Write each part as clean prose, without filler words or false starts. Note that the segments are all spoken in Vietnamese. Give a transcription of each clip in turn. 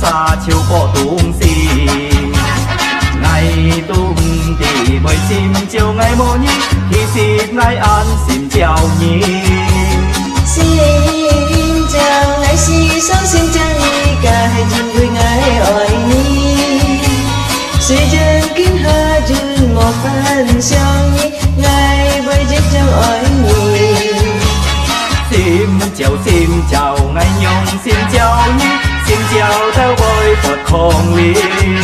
xa chiều có tung xì ngày tung thì bởi xin chiều ngày mô nhi khi xin ngày an xin chào nhi xin chào ngày si sống xin chào nhi cả hai duyên vui ngày ỏi nhi suy chân kín hà duyên một phần sao nhi ngày bởi chết trong ỏi nhi xin chào ngày nhung xin chào nhi xin chào theo bồi Phật không lý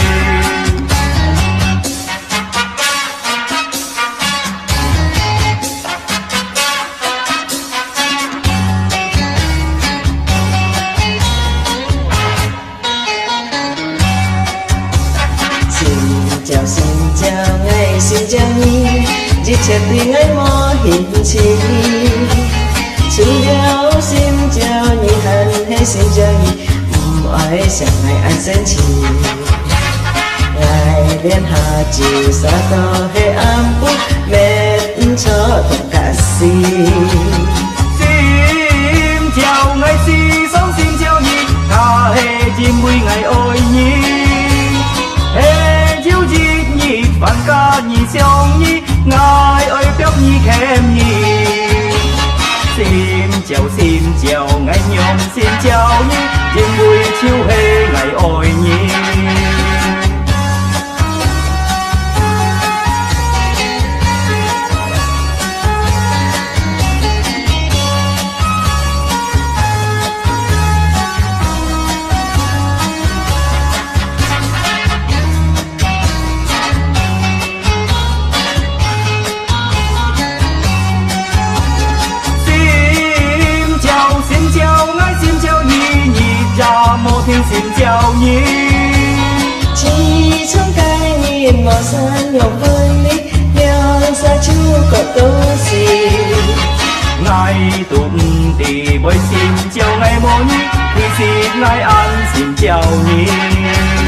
xin chào ngày xin chào nhi chỉ chợt vì ngày mò hiện chi xin chào nhi hân hay xin chào nhi ỏi chẳng ngày anh sen chi ngày liên hà chiều xa to hay am phút mệt cho tất cả xin chào ngày si sống xin chào nhi thà hề chim vui ngày ôi nhi hề chiếu chi nhi bạn ca nhi xiong nhi ngài ơi béo nhi kém nhi xin chào ngày nhung xin chào nhi chim vui chiếu hề ngày ôi nhi mô thiên xin chào nhi chỉ trong cái nhìn màu xanh ngọc vơi lý nhau xa chưa có tô gì ngày tụng thì bởi xin chào ngày mô nhi khi xin ngày an xin chào nhi